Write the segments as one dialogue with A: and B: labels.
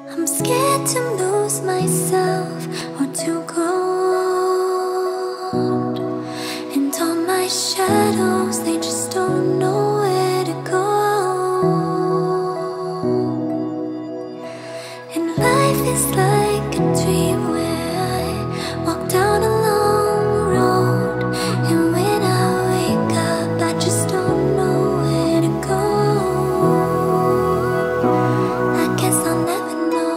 A: I'm scared to lose myself or to grow old. And all my shadows, they just don't know where to go. And life is like a dream where I walk down a long road. And when I wake up, I just don't know where to go. I guess I'll never know.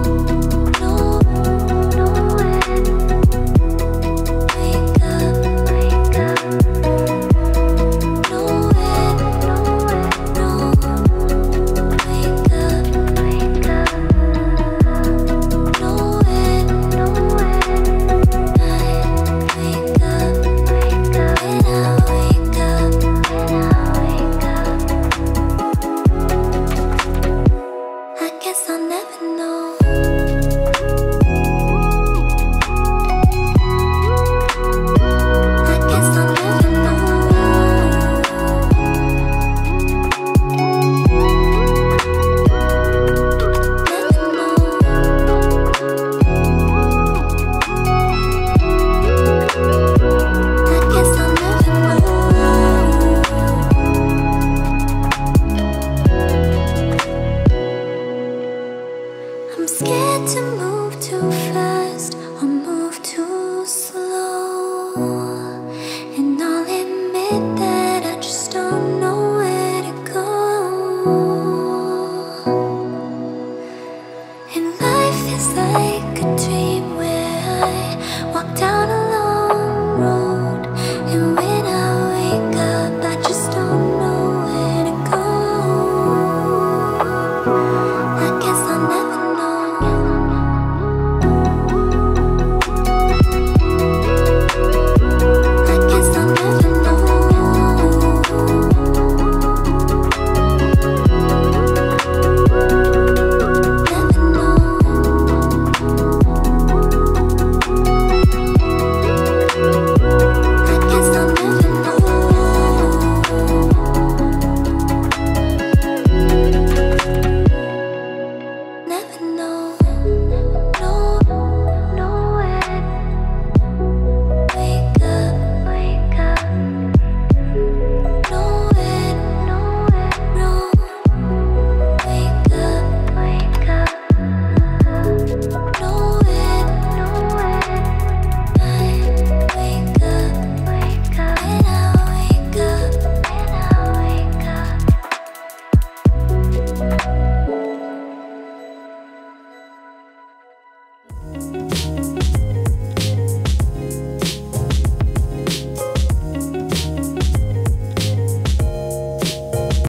A: I'm scared to move too fast or move too slow. And I'll admit that I just don't know where to go. And life is like a dream where I walk down a long road. And when I wake up, I just don't know where to go. I guess I'll never know.